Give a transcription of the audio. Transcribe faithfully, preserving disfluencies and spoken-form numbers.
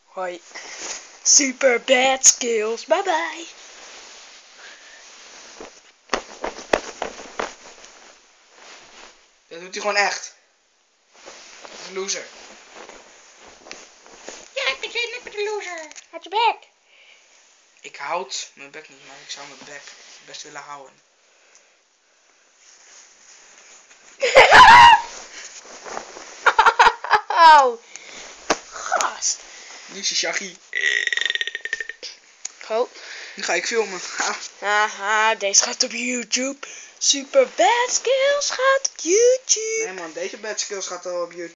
Hoi. Super bad skills. Bye bye. Dat doet hij gewoon echt. Loser. Ja, ik ben zin met de loser. Uit je bek. Ik houd mijn bek niet, maar ik zou mijn bek best willen houden. Oh. Gast. Nu is hij Shaggy. Go. Nu ga ik filmen. Ha. Haha, deze gaat op YouTube. Super bad skills gaat op YouTube. Nee man, deze bad skills gaat al op YouTube.